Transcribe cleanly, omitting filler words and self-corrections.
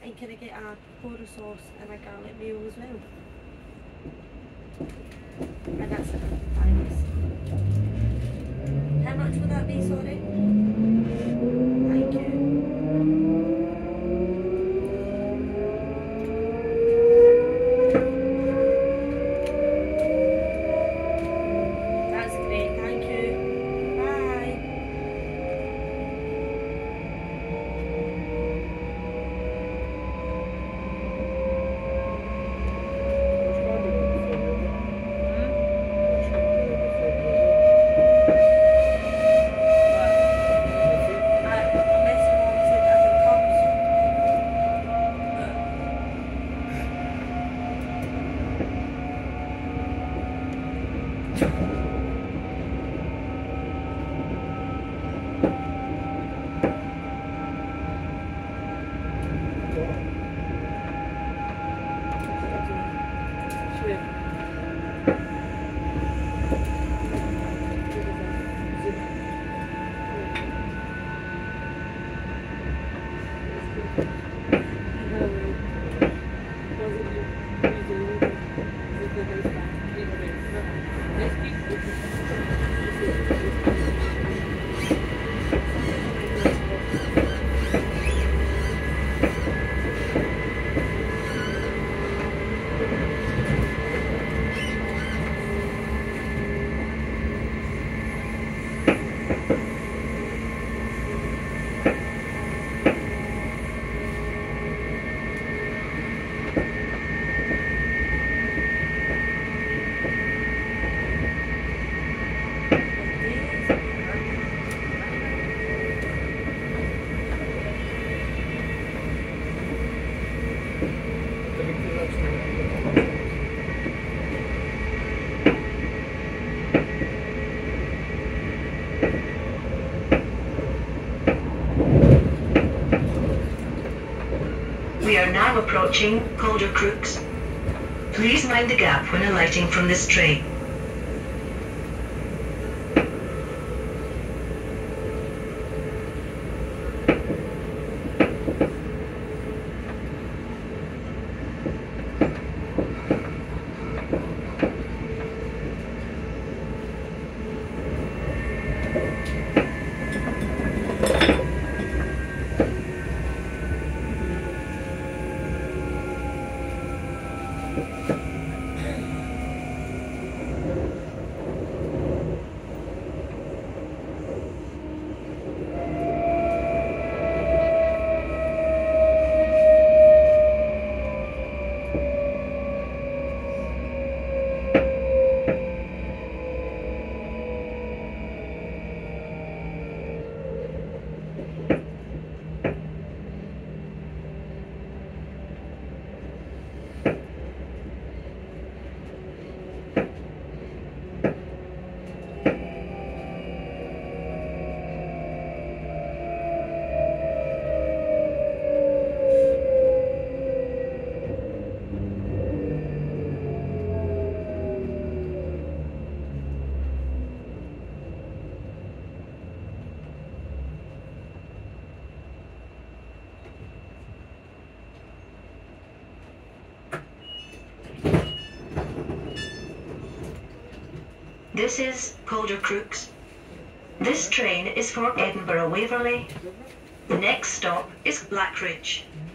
And can I get a porter sauce and a garlic meal as well? And that's it. Thanks. How much would that be, sorry? Thank you. That's great, thank you. Bye. We are now approaching Calder Crooks. Please mind the gap when alighting from this train. This is Calder Crooks. This train is for Edinburgh Waverley. The next stop is Blackridge.